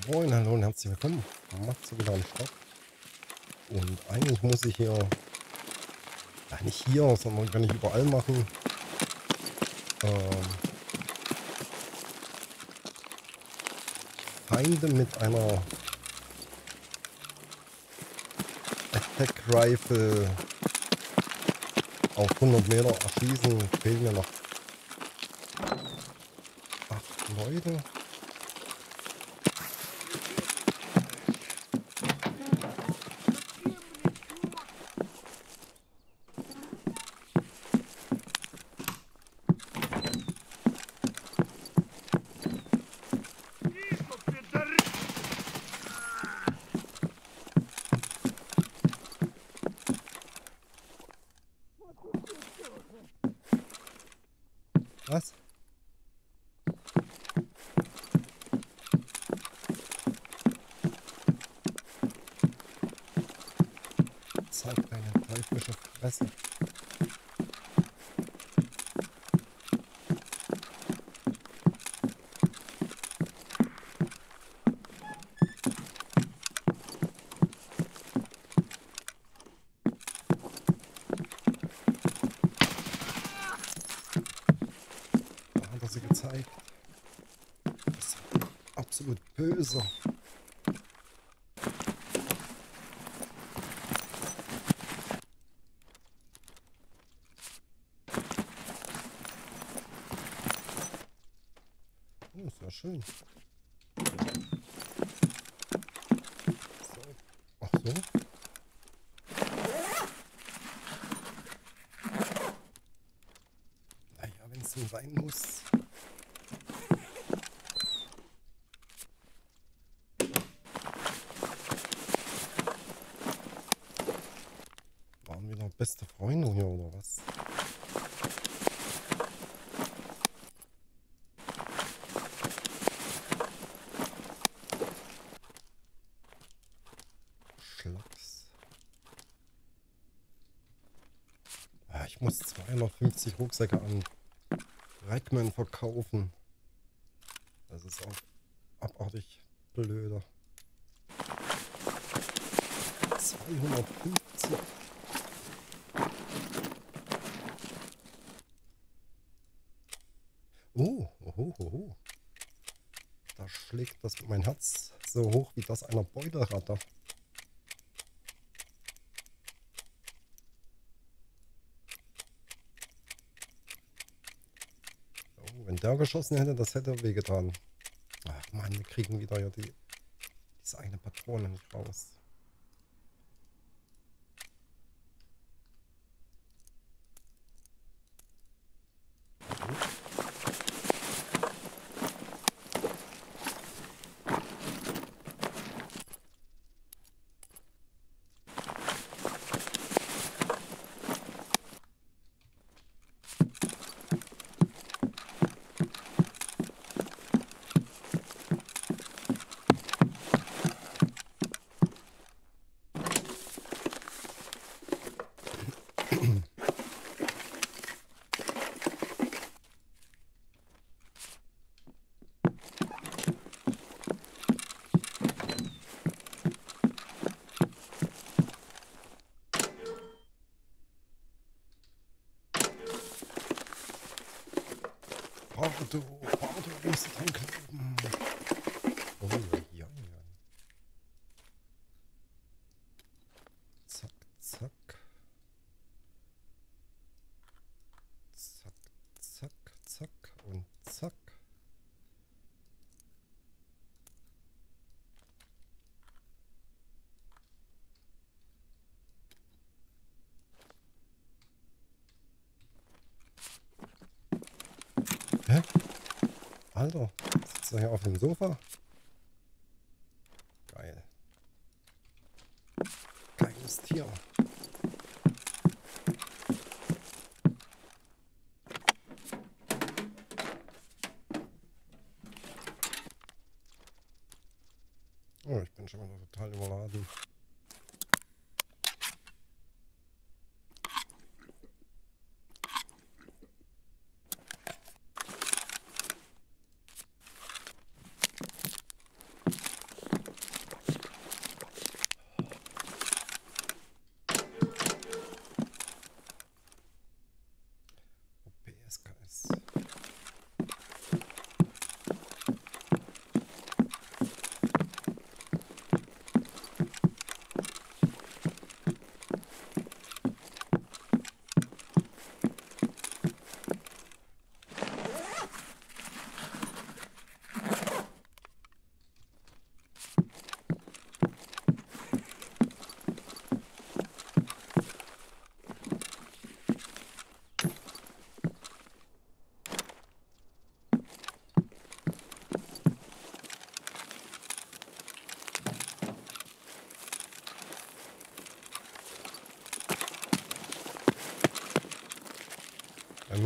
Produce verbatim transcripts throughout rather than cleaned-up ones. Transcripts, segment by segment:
Moin, hallo und herzlich willkommen. Macht's wieder am Start. Und eigentlich muss ich hier, ja nicht hier, sondern kann ich überall machen. Ähm, Feinde mit einer Attack Rifle auf hundert Meter erschießen. Fehlen mir noch acht Leute. Was? Zeig deine teuflische Fresse. Da hat er sie gezeigt. Das ist absolut böse. Oh, sehr schön. So. Ach so. Naja, wenn es so sein muss. Waren wieder beste Freunde hier oder was? Schlacks. Ja, ich muss zweihundertfünfzig Rucksäcke an Rackman verkaufen. Das ist auch abartig blöde. zweihundertfünfzig. Oh, oh, oh, oh. Da schlägt das mein Herz so hoch wie das einer Beutelratte. Oh, wenn der geschossen hätte, das hätte wehgetan. Ach man, wir kriegen wieder ja die, diese eine Patrone nicht raus. Pardo, Pardo, wo ist dein Glauben? Oh, ja, ja. Zack, zack. Zack, zack, zack und zack. Hä? Alter, sitzt er hier auf dem Sofa? Geil. Geiles Tier. Oh, ich bin schon wieder total überladen.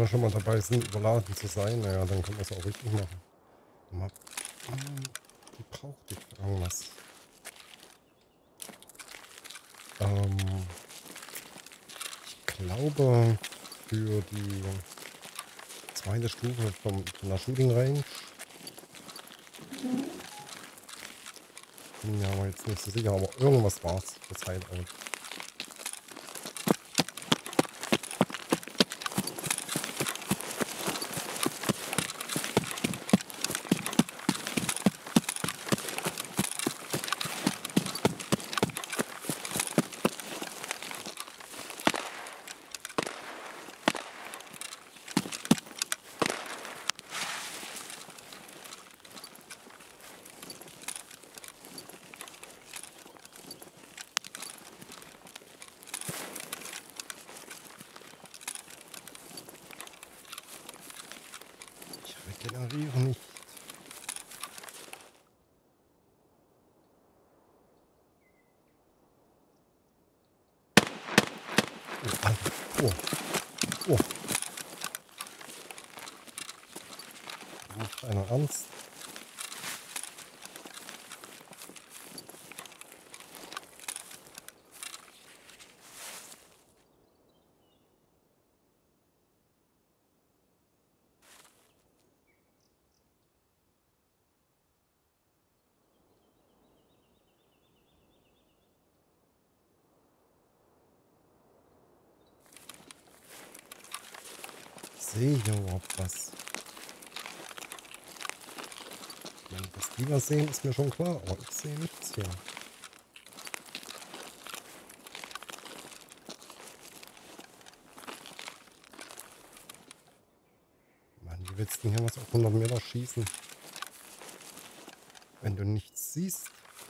wir schon mal dabei sind, überladen zu sein, naja, dann können wir es auch richtig machen. Mal, hm, die braucht ich für irgendwas. Ähm, ich glaube, für die zweite Stufe vom, von der Shooting Range. Bin mir aber jetzt nicht so sicher, aber irgendwas war es. Das Hideout. Ich regeneriere nicht. Oh, Alter. Oh. Oh. Macht einer ernst? Sehe ich überhaupt was? Ich meine, was die was sehen, ist mir schon klar, aber ich sehe nichts hier. Mann, wie willst du denn hier was auf hundert Meter schießen? Wenn du nichts siehst.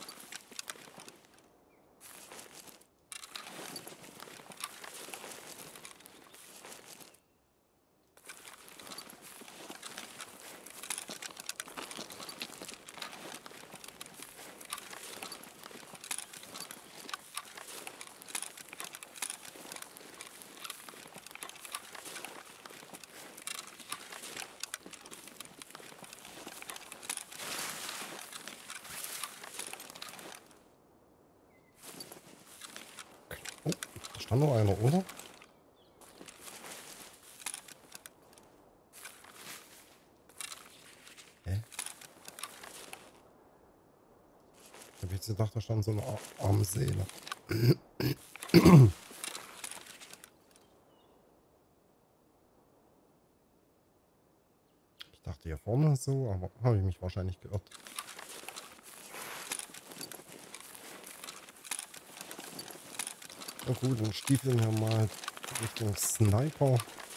Oh, da stand noch einer, oder? Hä? Ich habe jetzt gedacht, da stand so eine Ar Armseele. Ich dachte hier vorne so, aber habe ich mich wahrscheinlich geirrt. Na gut, dann stiefeln wir mal Richtung Sniper.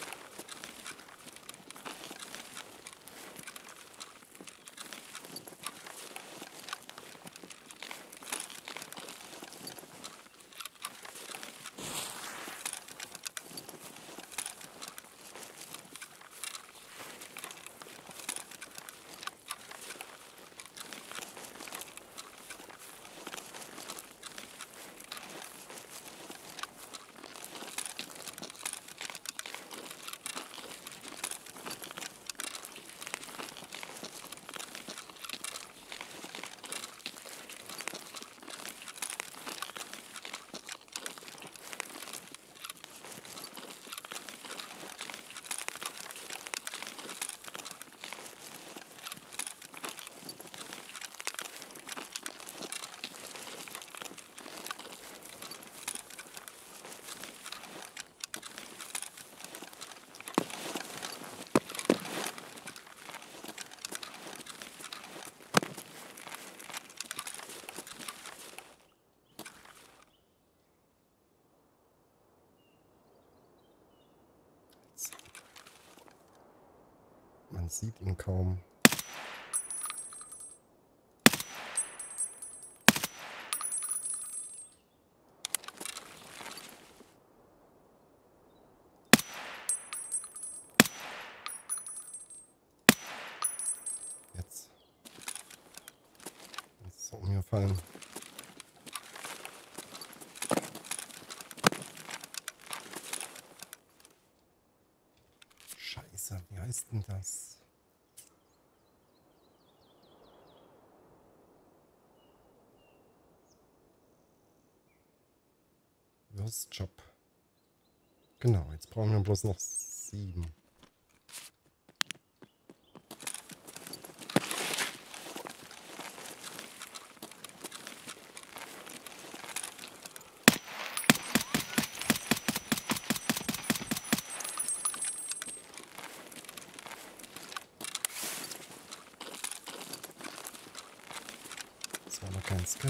Man sieht ihn kaum. Jetzt. Jetzt ist er umgefallen. Lost Job. Genau, jetzt brauchen wir bloß noch sieben. Das war noch kein Skip.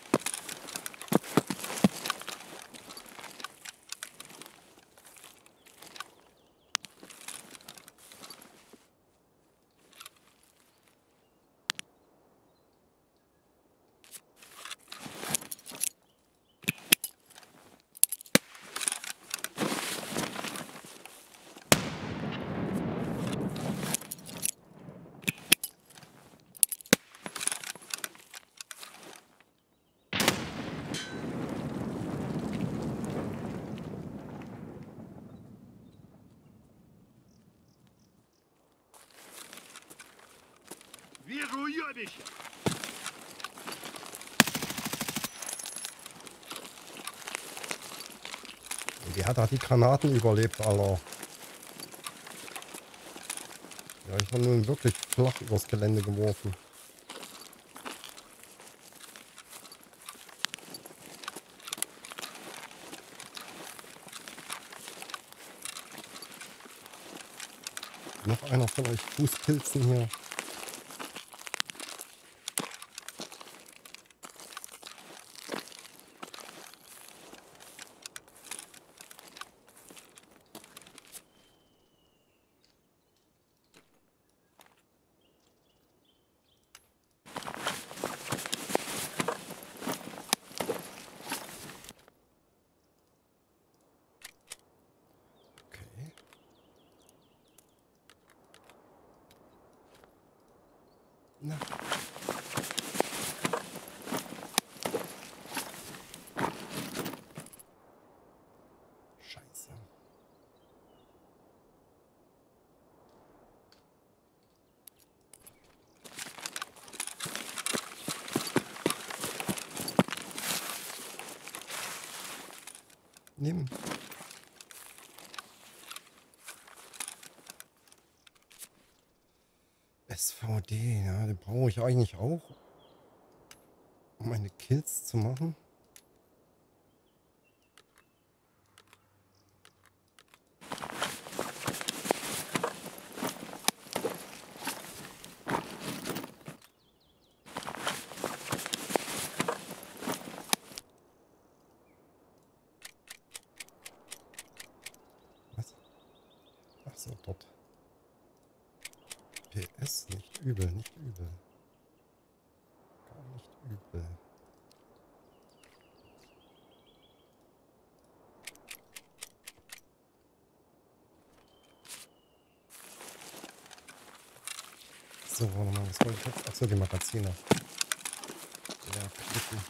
Вижу уебище! Die hat da die Granaten überlebt, Alter. Ja, ich war nun wirklich flach übers Gelände geworfen. Noch einer von euch Fußpilzen hier. Okay. Na. Scheiße. Nimm. S V D, ja, den brauche ich eigentlich auch, um meine Kills zu machen. Was? Ach so, dort. P S, nicht übel, nicht übel. Gar nicht übel. So, warte mal, was wollte ich jetzt? Achso, die Magazine. Ja, klicken.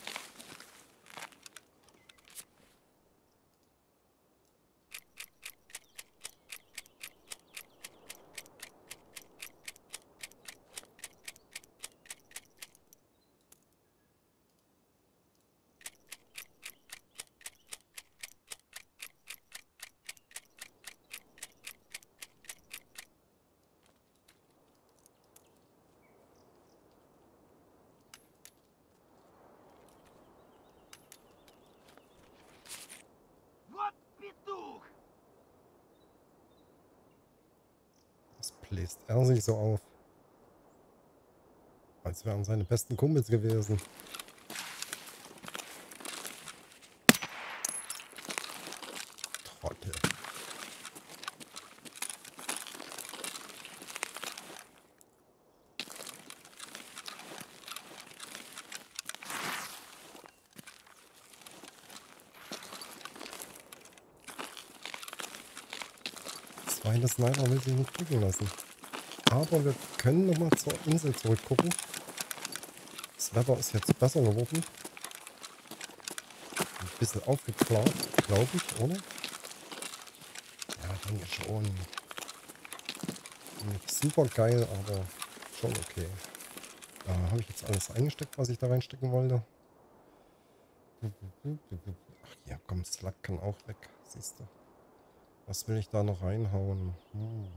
Вот петух! Was bläst er sich so auf? Als wären seine besten Kumpels gewesen. Trottel. Zweite Sniper will sich nicht kriegen lassen. Aber wir können nochmal zur Insel zurückgucken. Das Wetter ist jetzt besser geworden. Ein bisschen aufgeklärt, glaube ich, oder? Ja, ich denke schon. Nicht super geil, aber schon okay. Da habe ich jetzt alles eingesteckt, was ich da reinstecken wollte. Ach ja, komm, Slack kann auch weg, siehst du. Was will ich da noch reinhauen? Hm.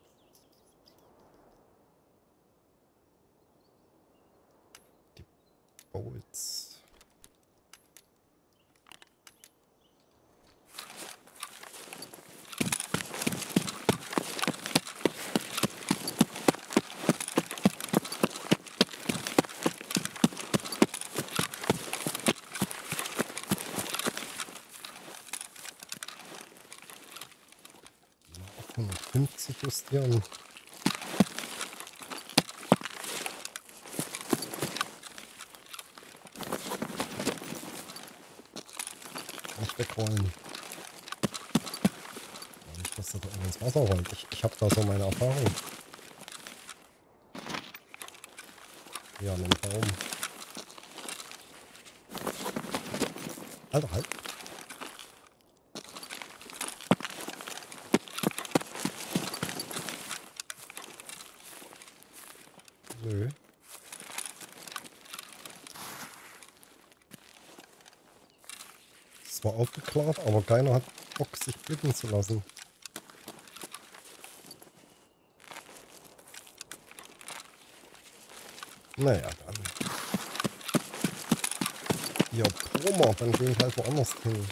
Die Bolts. hundertfünfzig justieren. Nicht wegrollen. Nicht, dass das da ins Wasser rollt. Ich, ich habe da so meine Erfahrung. Ja, einen Baum. Alter, halt. Nö. Es war aufgeklärt, aber keiner hat Bock, sich blicken zu lassen. Naja, dann. Ja, Promo, dann gehe ich halt woanders hin.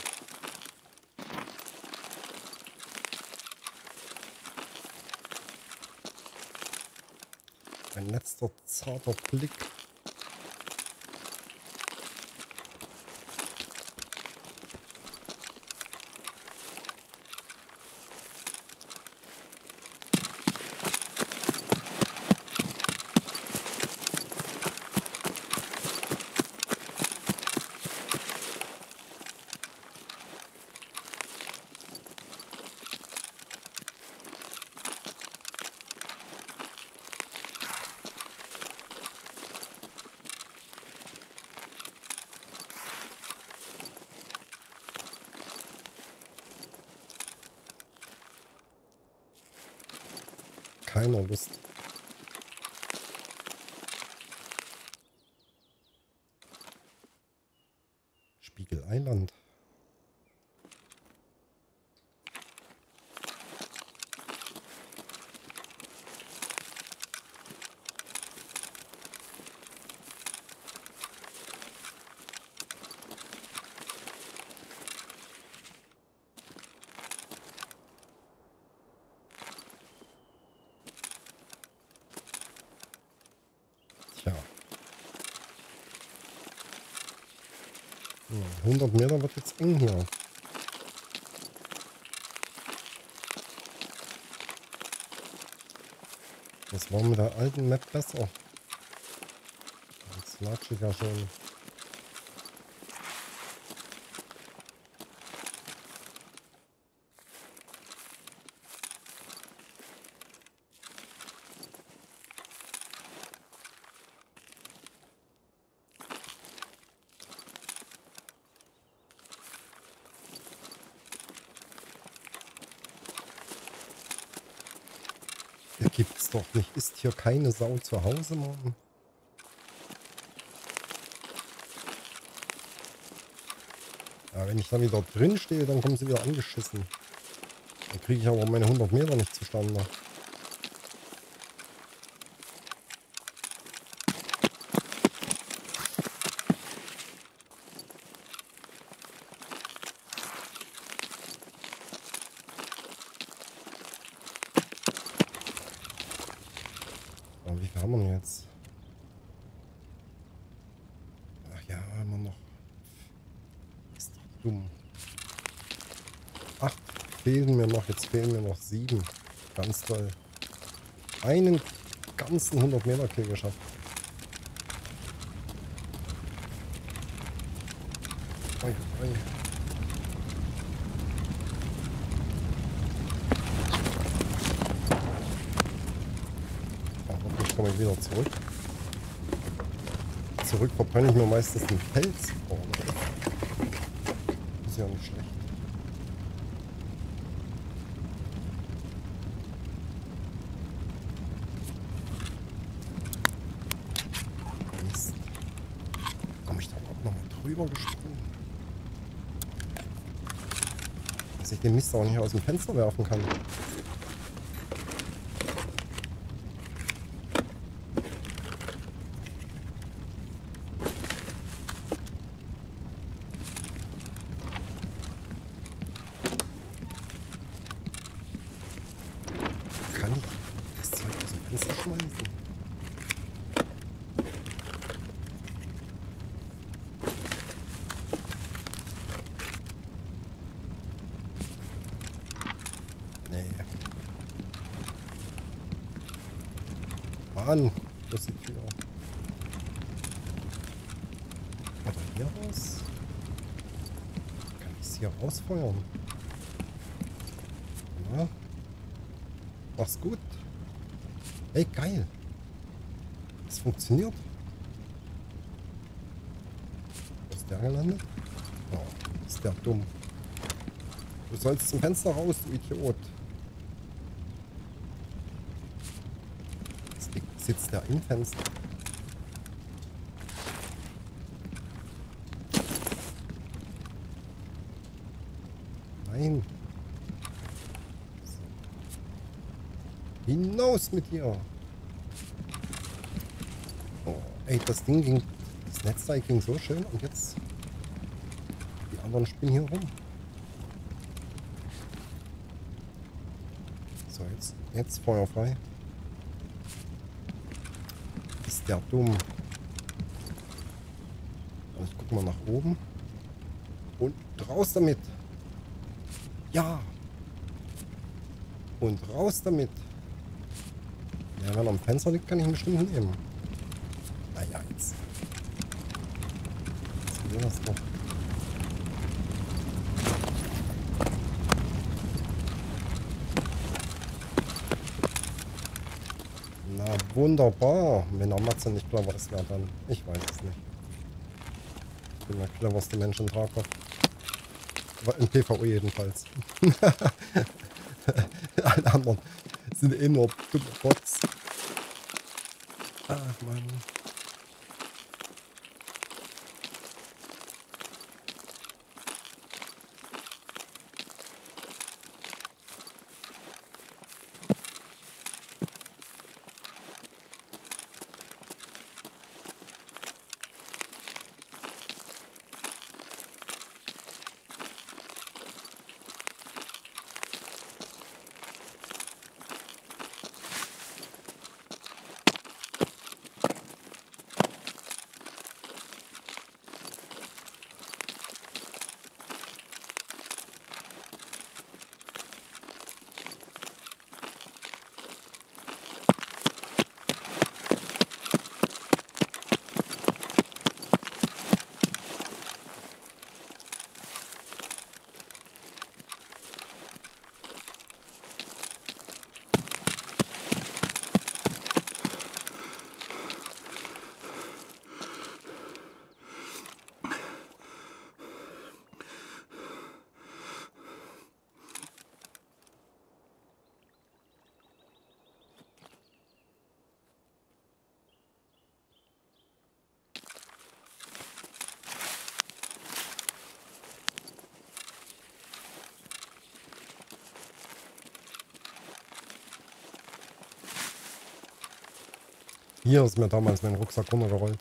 Ein letzter zarter Blick. Keiner Lust. Spiegeleiland. Tja. hundert Meter wird jetzt eng hier. Das war mit der alten Map besser. Jetzt latsch ich ja schon. Gibt's doch nicht. Ist hier keine Sau zu Hause, Mann? Ja, wenn ich dann wieder drin stehe, dann kommen sie wieder angeschissen. Dann kriege ich aber meine hundert Meter nicht zustande. Wie viel haben wir denn jetzt? Ach ja, immer noch. Ist doch dumm. Acht fehlen mir noch. Jetzt fehlen mir noch sieben. Ganz toll. Einen ganzen hundert Meter Kill geschafft. Oi, oi. Komme ich wieder zurück. Zurück verbrenne ich mir meistens den Fels. Oh, ist ja nicht schlecht. Mist. Komme ich da überhaupt noch mal drüber gesprungen? ich den Mist auch nicht aus dem Fenster werfen kann. Kann ich das Zeug aus dem Fenster schmeißen? Mann, das ist die Tür. Oder hier raus? Kann ich es hier rausfeuern? Ja. Mach's gut. Ey, geil. Das funktioniert. Wo ist der gelandet? Oh, ist der dumm. Du sollst zum Fenster raus, du Idiot. Sitzt der im Fenster. Nein. So. Hinaus mit dir. Oh, ey, das Ding ging, das Netzteil ging so schön und jetzt die anderen spinnen hier rum. So, jetzt, jetzt feuerfrei. Ist der dumm. Und ich guck mal nach oben. Und raus damit. Ja. Und raus damit. Ja, wenn er am Fenster liegt, kann ich ihn bestimmt nehmen. Naja, jetzt. Jetzt sehen wir das doch. Na wunderbar. Wenn der Matze nicht clever ist, wer dann? Ich weiß es nicht. Ich bin der cleverste Mensch im Tarkov. Aber im PvE jedenfalls. Alle anderen sind eh nur dumme Bots. Ach Mann. Hier ist mir damals mein Rucksack runtergerollt.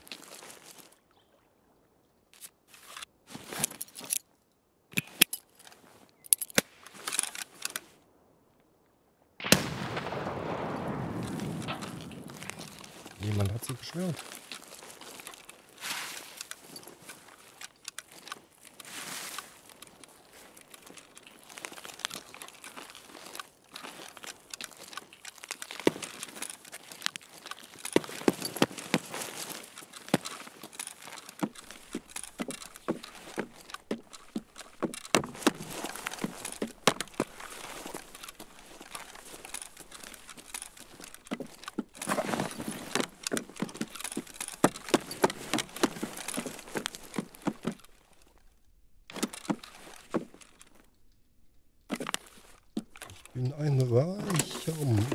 Jemand hat sich beschwert. Ich bin ein reicher Mann.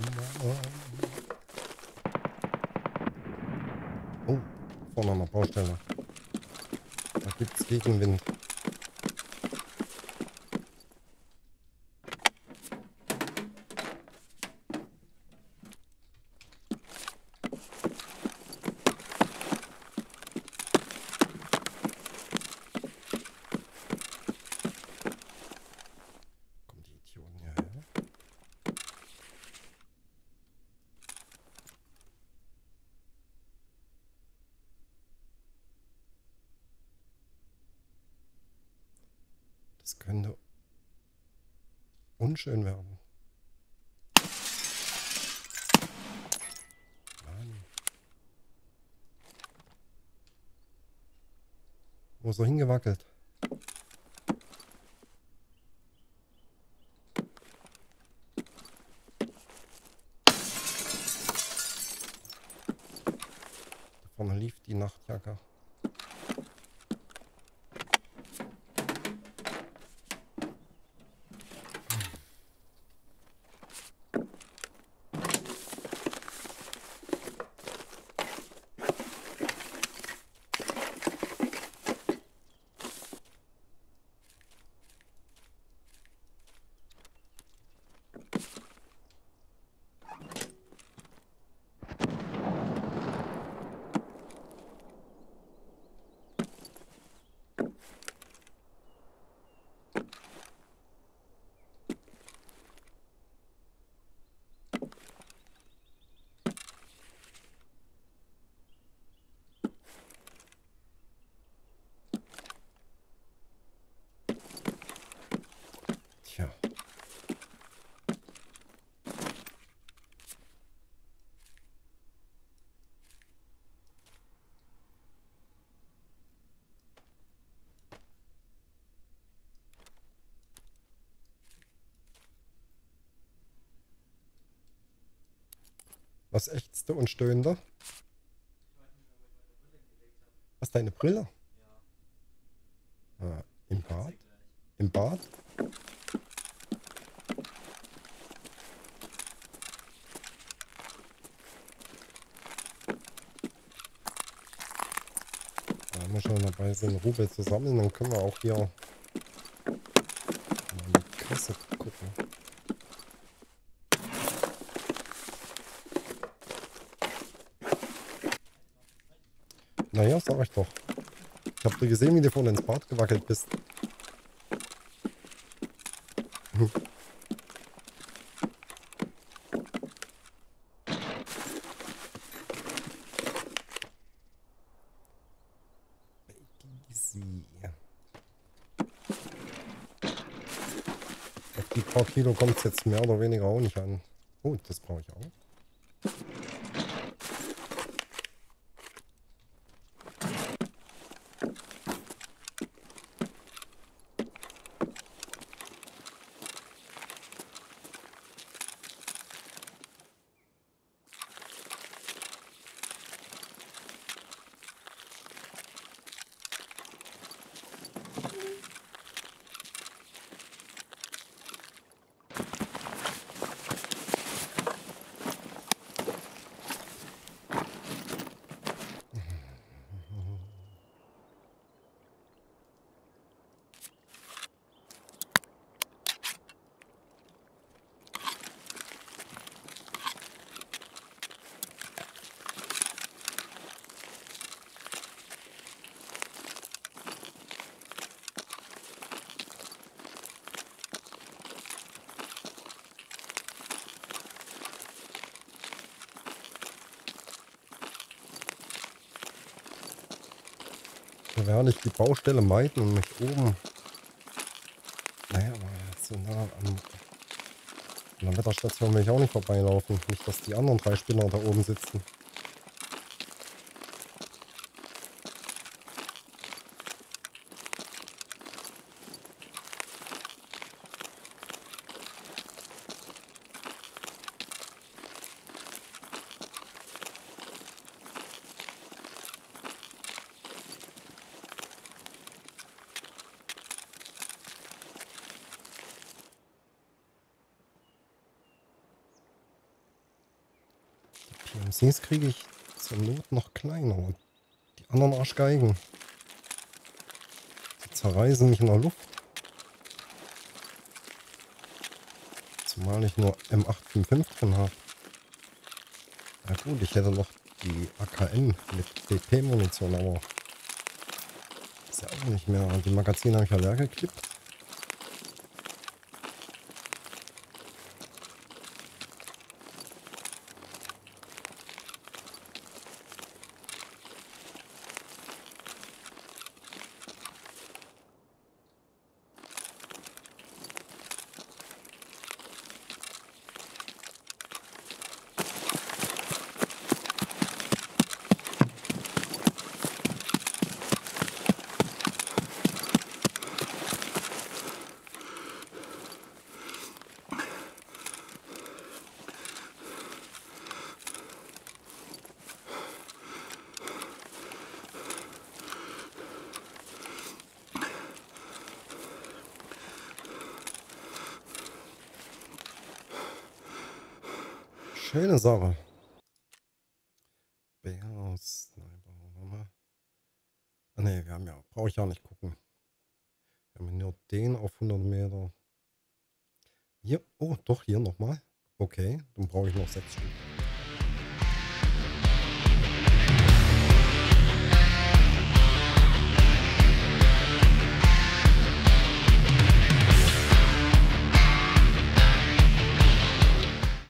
Oh, vorne an der Baustelle. Da gibt es Gegenwind. Das könnte unschön werden. Mann. Wo ist er hingewackelt? Da vorne lief die Nachtjacke. Tja. Was ächzte und stöhnte? Was, deine Brille? Ah, im Bad? Im Bad? Da wir schon dabei sind, Rubel zu sammeln, dann können wir auch hier mal in die Kasse gucken. Naja, sag ich doch. Ich hab dir gesehen, wie du vorhin ins Bad gewackelt bist. Hm. Easy. Auf die paar Kilo kommt es jetzt mehr oder weniger auch nicht an. Oh, das brauche ich auch. Da werde ich die Baustelle meiden und mich oben. Naja, aber so nah am, an der Wetterstation will ich auch nicht vorbeilaufen. Nicht, dass die anderen drei Spinner da oben sitzen. P M Cs kriege ich zur Not noch kleiner. Und die anderen Arschgeigen, die zerreißen mich in der Luft. Zumal ich nur M acht fünfundfünfzig drin habe. Na gut, ich hätte noch die A K M mit B P-Munition, aber ist ja auch nicht mehr. Die Magazine habe ich ja leer geklippt. Schöne Sache. Bär, Sniper. Warte mal. Ah ne, wir haben ja, brauche ich ja nicht gucken. Wir haben nur den auf hundert Meter. Hier, oh, doch, hier nochmal. Okay, dann brauche ich noch sechs Stück.